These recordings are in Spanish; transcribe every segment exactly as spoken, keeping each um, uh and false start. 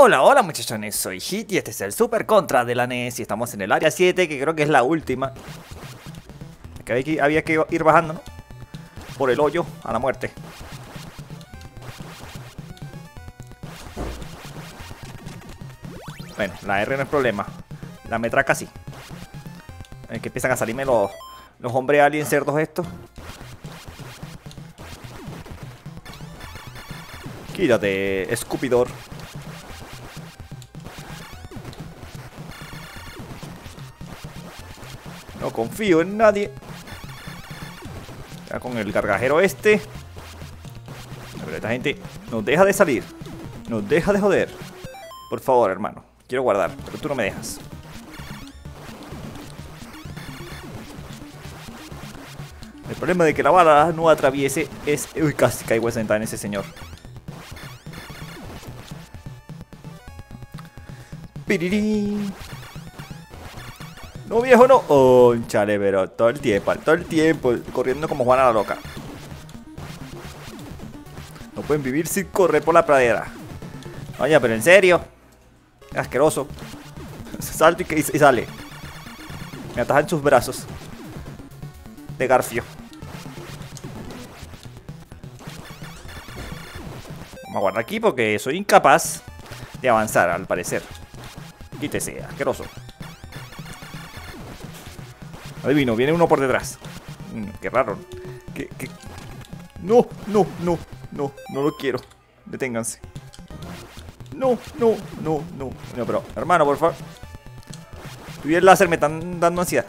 Hola, hola muchachones, soy Hit y este es el Super Contra de la N E S y estamos en el área siete, que creo que es la última. Que había que, había que ir bajando, ¿no? Por el hoyo a la muerte. Bueno, la R no es problema, la metraca sí. Es que empiezan a salirme los, los hombres alien cerdos estos. Quítate, escupidor. No confío en nadie. Ya con el gargajero este. Pero esta gente nos deja de salir. Nos deja de joder. Por favor, hermano. Quiero guardar, pero tú no me dejas. El problema de que la bala no atraviese es... Uy, casi caigo a sentar en ese señor. Pirirín. No, viejo, no. Oh, chale, pero todo el tiempo, todo el tiempo, corriendo como Juana la loca. No pueden vivir sin correr por la pradera. Oye, pero en serio. Asqueroso. Salta y, y sale. Me ataja en sus brazos. De Garfio. Vamos a guardar aquí porque soy incapaz de avanzar, al parecer. Quítese, asqueroso. Adivino, viene uno por detrás. Mm, qué raro. ¿Qué, qué? No, no, no, no, no lo quiero. Deténganse. No, no, no, no. No, pero, hermano, por favor. Tú y el láser me están dando ansiedad.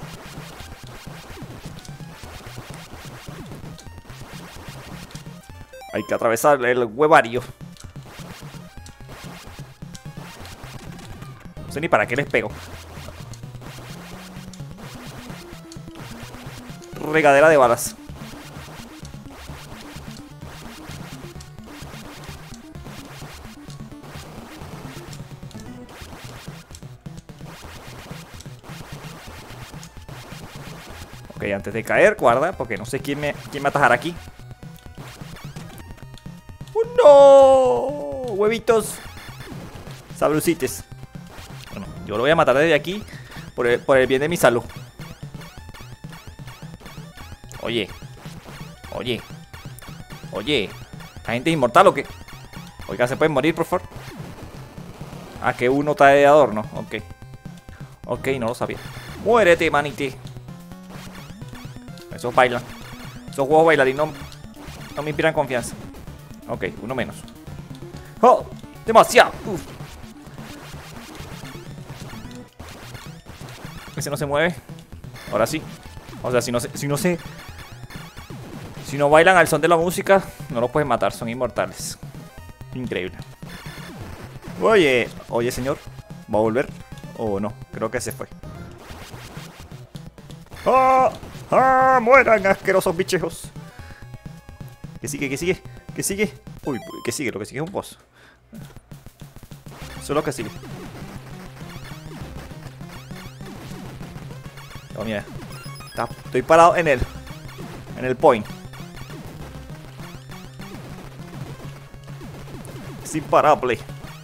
Hay que atravesar el huevario. No sé ni para qué les pego. Regadera de balas. Ok, antes de caer, guarda, porque no sé quién me, quién me atajará aquí. ¡Oh, no! Huevitos sabrucites. Bueno, yo lo voy a matar desde aquí por el, por el bien de mi salud. Oye, oye, oye, ¿la gente es inmortal o qué? Oiga, ¿se pueden morir, por favor? Ah, que uno está de adorno, ok. Ok, no lo sabía. Muérete, manite. Esos bailan. Esos juegos bailarín no, no me inspiran confianza. Ok, uno menos. ¡Oh! ¡Demasiado! Uf. Ese no se mueve. Ahora sí. O sea, si no se... Si no se Si no bailan al son de la música, no los pueden matar, son inmortales. Increíble. Oye, oye señor, ¿va a volver? ¿O no? Creo que se fue. ¡Ah! ¡Ah! ¡Mueran, asquerosos bichejos! ¿Qué sigue? ¿Qué sigue? ¿Qué sigue? Uy, ¿qué sigue? Lo que sigue es un boss. Eso es lo que sigue. Oh, mira. Estoy parado en el En el point. Es imparable.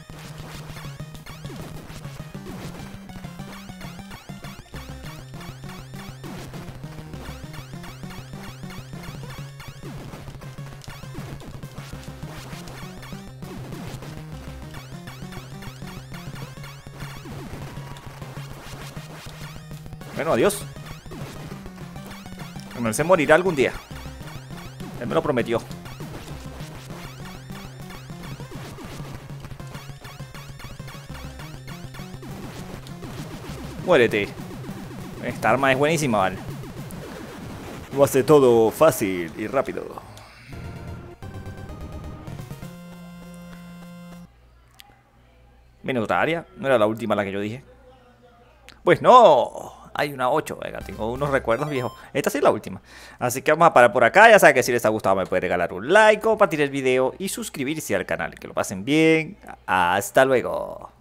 Bueno, adiós. Bueno, él se morirá algún día. Él me lo prometió. Muérete. Esta arma es buenísima, vale. Lo hace todo fácil y rápido. Minuta área. No era la última la que yo dije. Pues no. Hay una ocho, venga, tengo unos recuerdos viejos. Esta sí es la última. Así que vamos a parar por acá. Ya saben que si les ha gustado me pueden regalar un like, compartir el video y suscribirse al canal. Que lo pasen bien. Hasta luego.